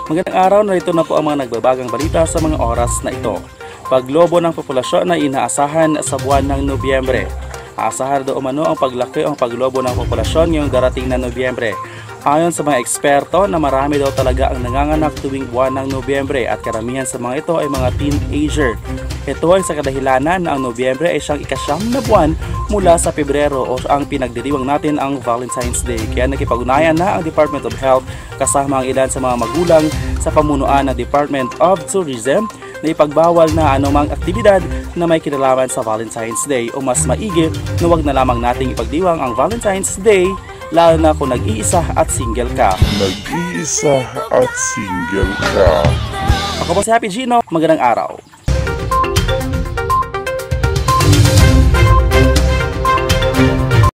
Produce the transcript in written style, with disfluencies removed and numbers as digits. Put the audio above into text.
Magandang araw, narito na po ang mga nagbabagang balita sa mga oras na ito. Paglobo ng populasyon na inaasahan sa buwan ng Nobyembre. Aasahan daw umano ang paglaki o ang paglobo ng populasyon ngayong darating na Nobyembre. Ayon sa mga eksperto na marami daw talaga ang nanganganak tuwing buwan ng Nobyembre at karamihan sa mga ito ay mga teenager. Ito ay sa kadahilanan na ang Nobyembre ay siyang ika-9 na buwan mula sa Pebrero o ang pinagdiriwang natin ang Valentine's Day. Kaya nakipag-ugnayan na ang Department of Health kasama ang ilan sa mga magulang sa pamunuan ng Department of Tourism na ipagbawal na anumang aktibidad na may kinalaman sa Valentine's Day o mas maigi na huwag na lamang nating ipagdiwang ang Valentine's Day lalo na kung nag-iisa at single ka. Nag-iisa at single ka. Ako po si Happy Gino, magandang araw.